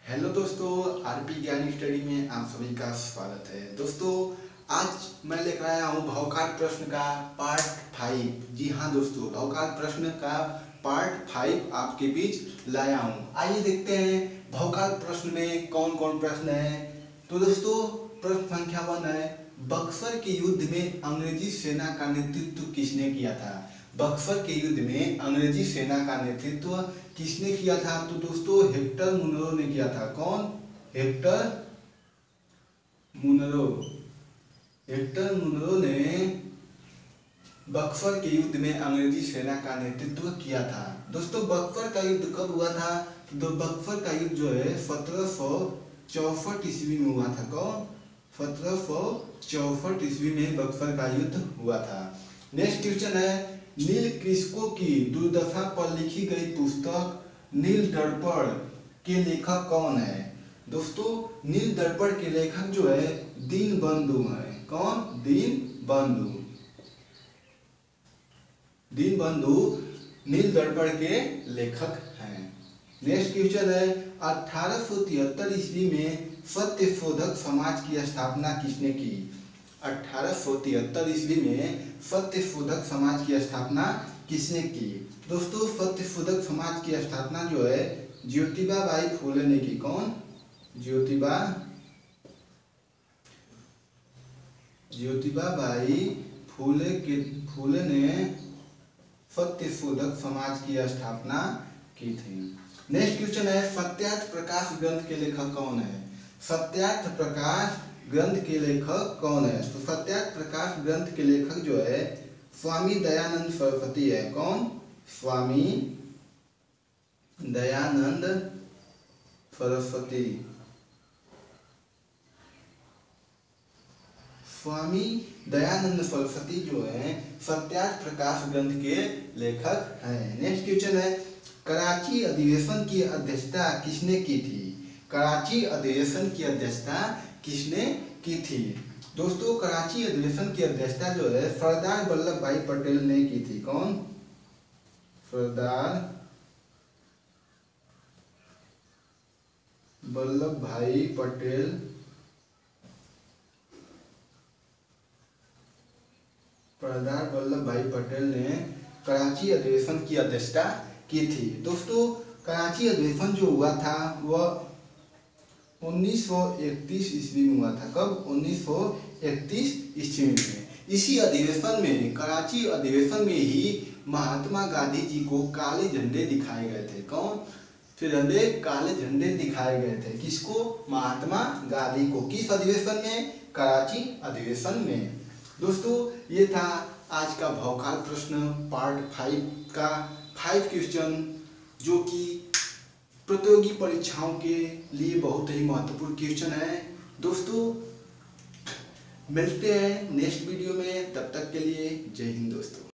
Hello दोस्तों, RP ज्ञानी study में आप सभी का स्वागत है। दोस्तों, आज मैं लेकर आया हूँ भौकाल प्रश्न का पार्ट 5। जी हाँ दोस्तों, भौकाल प्रश्न का पार्ट 5 आपके बीच लाया हूँ। आइए देखते हैं भौकाल प्रश्न में कौन कौन प्रश्न है। तो दोस्तों, प्रश्न संख्या 1 है, बक्सर के युद्ध में अंग्रेजी सेना का नेतृत्व किसने किया था। बक्सर के युद्ध में अंग्रेजी सेना का नेतृत्व किसने किया था। तो दोस्तों, हेक्टर मुनरो ने किया था। कौन? Hector Munro. हेक्टर मुनरो ने बक्सर के युद्ध में अंग्रेजी सेना का नेतृत्व किया था। दोस्तों, बक्सर का युद्ध कब हुआ था? तो बक्सर का युद्ध जो है 1764 ईस्वी में हुआ था। कौन? 1764 ईस्वी में बक्सर का युद्ध हुआ था। नेक्स्ट क्वेश्चन है, नील कृषकों की दुर्दशा पर लिखी गई पुस्तक नील दर्पण के लेखक कौन है। दोस्तों, नील दर्पण के लेखक जो है दीनबंधु है। कौन? दीनबंधु। दीनबंधु नील दर्पण के लेखक हैं। नेक्स्ट क्वेश्चन है, 1873 ईस्वी में सत्यशोधक समाज की स्थापना किसने की। 1873 ईस्वी में सत्यशोधक समाज की स्थापना किसने की। दोस्तों, सत्यशोधक समाज की स्थापना जो है ज्योतिबा बाई फुले ने की। कौन? ज्योतिबा बाई फुले ने सत्यशोधक समाज की स्थापना की थी। नेक्स्ट क्वेश्चन है, सत्यार्थ प्रकाश ग्रंथ के लेखक कौन है। सत्यार्थ प्रकाश ग्रंथ के लेखक कौन है। तो सत्यार्थ प्रकाश ग्रंथ के लेखक जो है स्वामी दयानंद सरस्वती है। कौन? स्वामी दयानंद सरस्वती। स्वामी दयानंद सरस्वती जो है सत्यार्थ प्रकाश ग्रंथ के लेखक हैं। नेक्स्ट क्वेश्चन है, कराची अधिवेशन की अध्यक्षता किसने की थी। कराची अधिवेशन की अध्यक्षता किसने की थी। दोस्तों, कराची अधिवेशन की अध्यक्षता जो है सरदार वल्लभ भाई पटेल ने की थी। कौन? सरदार वल्लभ भाई पटेल। सरदार वल्लभ भाई पटेल ने कराची अधिवेशन की अध्यक्षता की थी। दोस्तों, कराची अधिवेशन जो हुआ था वह 1931 ईस्वी में हुआ था। कब? 1931 ईस्वी में। इसी अधिवेशन में, कराची अधिवेशन में ही महात्मा गांधी जी को काले झंडे दिखाए गए थे। कौन? तिरंगे काले झंडे दिखाए गए थे। किसको? महात्मा गांधी को। किस अधिवेशन में? कराची अधिवेशन में। दोस्तों, ये था आज का भौकाल प्रश्न पार्ट 5 का 5 क्वेश्चन, जो कि प्रतियोगी परीक्षाओं के लिए बहुत ही महत्वपूर्ण क्वेश्चन है। दोस्तों, मिलते हैं नेक्स्ट वीडियो में, तब तक के लिए जय हिंद दोस्तों।